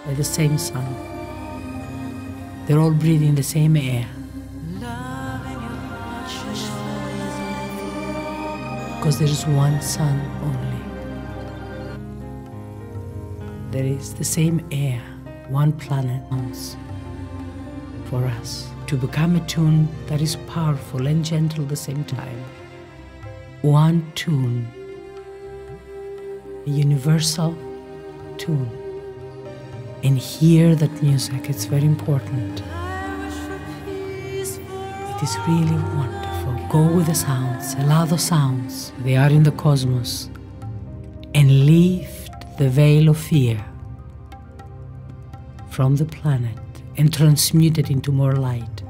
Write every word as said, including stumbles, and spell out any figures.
by the same sun. They're all breathing the same air. Because there is one sun only. There is the same air, one planet once. For us to become a tune that is powerful and gentle at the same time. One tune, a universal tune. And hear that music, it's very important. It is really wonderful. Go with the sounds, allow the sounds. They are in the cosmos. And lift the veil of fear from the planet and transmute it into more light.